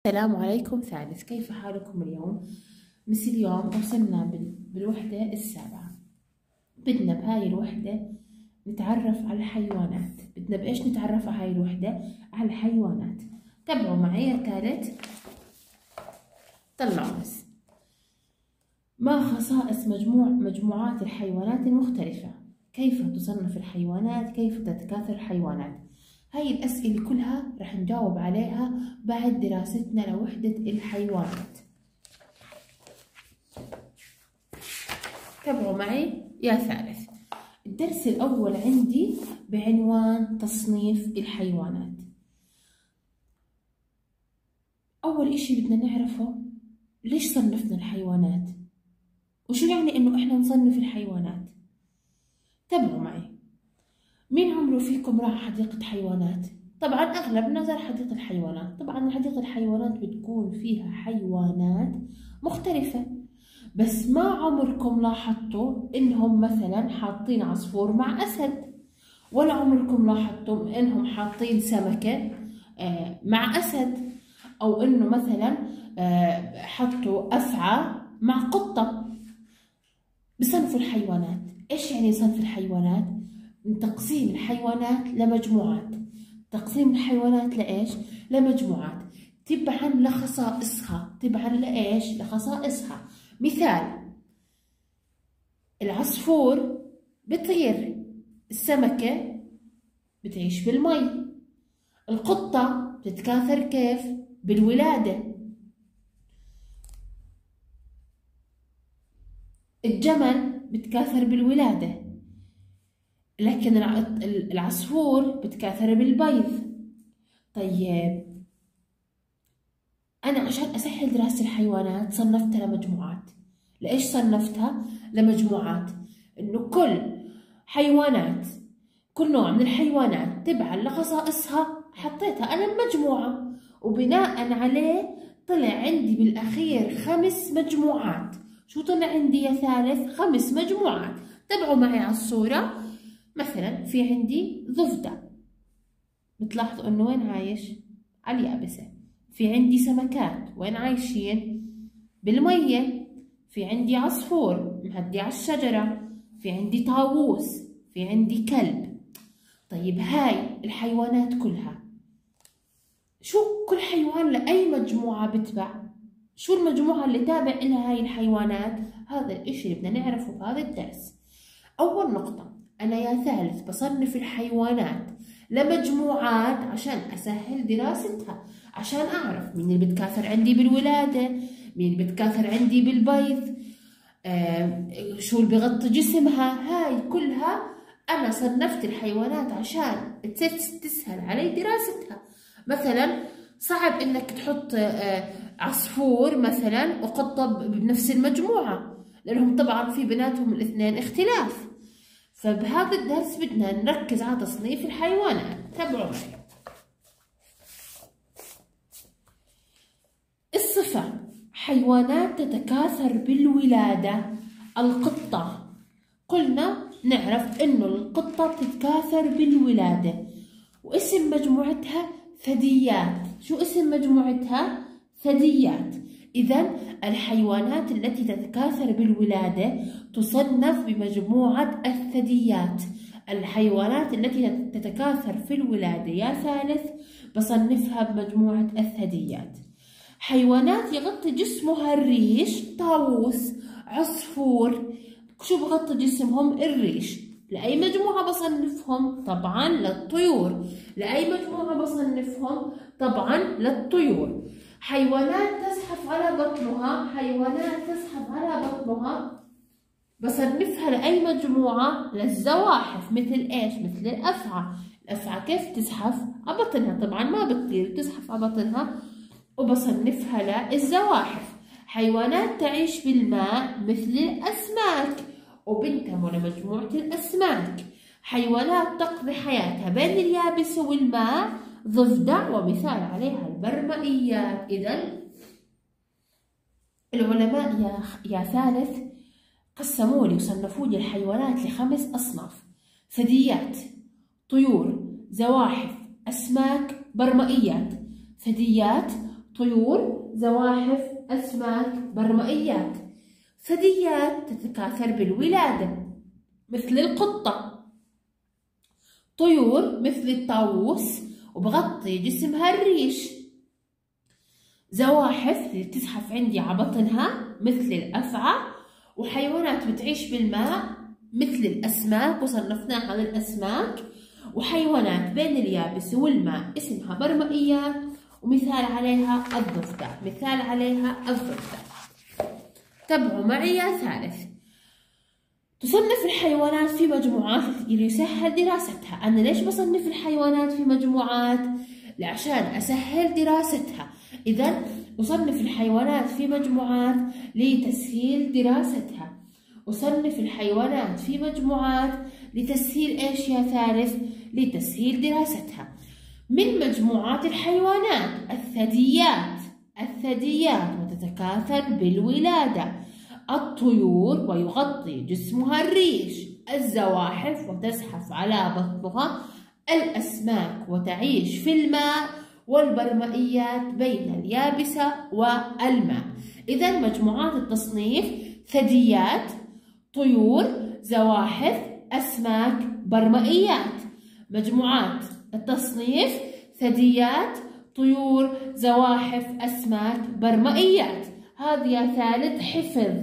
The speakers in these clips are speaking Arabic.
السلام عليكم ثالث، كيف حالكم اليوم؟ اليوم وصلنا بالوحدة السابعة. بدنا بهاي الوحدة نتعرف على الحيوانات. بدنا بإيش نتعرف على هاي الوحدة؟ على الحيوانات. تابعوا معي يا ثالث. طلعوا بس. ما خصائص مجموعات الحيوانات المختلفة؟ كيف تصنف الحيوانات؟ كيف تتكاثر الحيوانات؟ هاي الأسئلة كلها رح نجاوب عليها بعد دراستنا لوحدة الحيوانات. تابعوا معي يا ثالث. الدرس الأول عندي بعنوان تصنيف الحيوانات. أول إشي بدنا نعرفه، ليش صنفنا الحيوانات؟ وشو يعني إنه إحنا نصنف الحيوانات؟ تابعوا معي. مين عمره فيكم راح حديقة حيوانات؟ طبعا أغلبنا زار حديقة الحيوانات. طبعا حديقة الحيوانات بتكون فيها حيوانات مختلفة، بس ما عمركم لاحظتوا إنهم مثلا حاطين عصفور مع أسد، ولا عمركم لاحظتم إنهم حاطين سمكة مع أسد، أو إنه مثلا حطوا أفعى مع قطة. بصنفوا الحيوانات. إيش يعني صنف الحيوانات؟ تقسيم الحيوانات لمجموعات. تقسيم الحيوانات لإيش؟ لمجموعات تبعا لخصائصها. تبعا لإيش؟ لخصائصها. مثال: العصفور بطير، السمكة بتعيش بالمي، القطة بتتكاثر كيف؟ بالولادة، الجمل بتكاثر بالولادة، لكن العصفور بتكاثر بالبيض. طيب أنا عشان أسهل دراسة الحيوانات صنفتها لمجموعات. لإيش صنفتها لمجموعات؟ إنه كل نوع من الحيوانات تبعا لخصائصها حطيتها أنا بمجموعة، وبناء عليه طلع عندي بالأخير 5 مجموعات. شو طلع عندي يا ثالث؟ 5 مجموعات. تابعوا معي على الصورة. مثلا في عندي ضفدع، بتلاحظوا انه وين عايش؟ على اليابسة. في عندي سمكات، وين عايشين؟ بالمية. في عندي عصفور مهدي على الشجرة. في عندي طاووس. في عندي كلب. طيب هاي الحيوانات كلها، شو كل حيوان لأي مجموعة بتبع؟ شو المجموعة اللي تابع لها هاي الحيوانات؟ هذا الاشي اللي بدنا نعرفه في هذا الدرس. أول نقطة، أنا يا ثالث بصنف الحيوانات لمجموعات عشان أسهل دراستها، عشان أعرف مين اللي بتكاثر عندي بالولادة، مين اللي بتكاثر عندي بالبيض، شو اللي بغطي جسمها. هاي كلها أنا صنفت الحيوانات عشان تسهل علي دراستها. مثلا صعب إنك تحط عصفور مثلا وقطة بنفس المجموعة، لأنهم طبعا في بيناتهم الاثنين اختلاف. فبهذا الدرس بدنا نركز على تصنيف الحيوانات. تابعوا معي. الصفة: حيوانات تتكاثر بالولادة. القطة، قلنا نعرف انه القطة بتتكاثر بالولادة، واسم مجموعتها ثدييات. شو اسم مجموعتها؟ ثدييات. إذا الحيوانات التي تتكاثر بالولادة تصنف بمجموعة الثدييات. الحيوانات التي تتكاثر في الولادة يا ثالث بصنفها بمجموعة الثدييات. حيوانات يغطي جسمها الريش: طاووس، عصفور. شو بغطي جسمهم؟ الريش. لأي مجموعة بصنفهم؟ طبعا للطيور. لأي مجموعة بصنفهم؟ طبعا للطيور. حيوانات تزحف على بطنها بصنفها لأي مجموعة؟ للزواحف. مثل إيش؟ مثل الأفعى. الأفعى كيف تزحف؟ على بطنها، طبعا ما بتطير، تزحف على بطنها، وبصنفها للزواحف. حيوانات تعيش بالماء مثل الأسماك، وبنتموا لمجموعة الأسماك. حيوانات تقضي حياتها بين اليابسة والماء: ضفدع، ومثال عليها البرمائيات. إذن العلماء يا ثالث قسموا لي وصنفوا لي الحيوانات ل5 أصناف: ثدييات، طيور، زواحف، أسماك، برمائيات. ثدييات، طيور، زواحف، أسماك، برمائيات. ثدييات تتكاثر بالولادة مثل القطة. طيور مثل الطاووس وبغطي جسمها الريش. زواحف اللي بتزحف عندي على بطنها مثل الأفعى. وحيوانات بتعيش بالماء مثل الأسماك وصنفناها للأسماك. وحيوانات بين اليابس والماء اسمها برمائيات، ومثال عليها الضفدع. مثال عليها الضفدع. تابعوا معي يا ثالث. تصنف الحيوانات في مجموعات ليسهل دراستها. أنا ليش بصنف الحيوانات في مجموعات؟ عشان أسهل دراستها. إذا أصنف الحيوانات في مجموعات لتسهيل دراستها. أصنف الحيوانات في مجموعات لتسهيل إيش يا ثالث؟ لتسهيل دراستها. من مجموعات الحيوانات الثدييات وتتكاثر بالولادة. الطيور ويغطي جسمها الريش. الزواحف وتزحف على بطنها. الأسماك وتعيش في الماء. والبرمائيات بين اليابسة والماء. إذا مجموعات التصنيف ثدييات، طيور، زواحف، أسماك، برمائيات. مجموعات التصنيف ثدييات، طيور، زواحف، أسماك، برمائيات. هذا يا ثالث حفظ.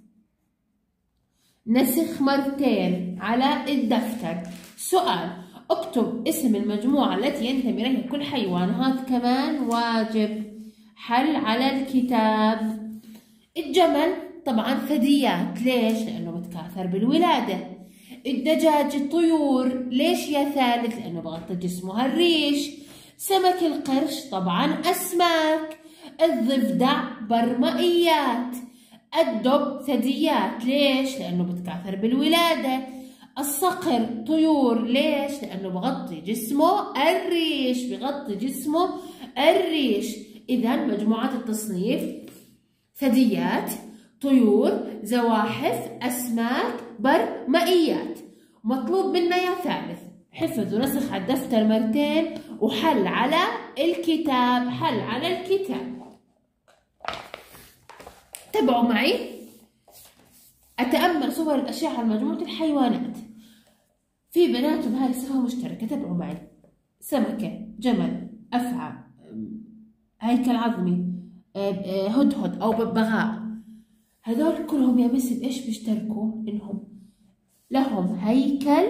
نسخ مرتين على الدفتر. سؤال: اكتب اسم المجموعة التي ينتمي إليها كل حيوان. هذا كمان واجب. حل على الكتاب. الجمل طبعا ثدييات. ليش؟ لأنه بتكاثر بالولادة. الدجاج طيور. ليش يا ثالث؟ لأنه بغطي جسمها الريش. سمك القرش طبعا أسماك. الضفدع برمائيات. الدب ثدييات. ليش؟ لأنه بتكاثر بالولادة. الصقر طيور. ليش؟ لأنه بغطي جسمه الريش. بغطي جسمه الريش. إذا مجموعات التصنيف ثدييات، طيور، زواحف، أسماك، برمائيات. مطلوب منا يا ثالث حفظ ونسخ على الدفتر مرتين وحل على الكتاب. حل على الكتاب. تابعوا معي. أتأمل صور الأشعة لمجموعة الحيوانات. في بيناتهم هذه صفة مشتركة. تابعوا معي: سمكة، جمل، أفعى، هيكل عظمي، هدهد أو ببغاء. هذول كلهم يا مس بإيش بيشتركوا؟ إنهم لهم هيكل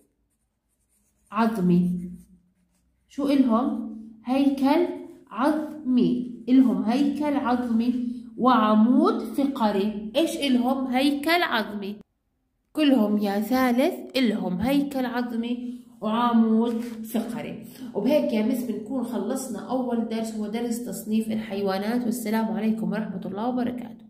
عظمي. شو إلهم؟ هيكل عظمي. إلهم هيكل عظمي وعمود فقري. إيش إلهم؟ هيكل عظمي. كلهم يا ثالث إلهم هيكل عظمي وعمود فقري. وبهيك يا مس بنكون خلصنا أول درس، هو درس تصنيف الحيوانات. والسلام عليكم ورحمة الله وبركاته.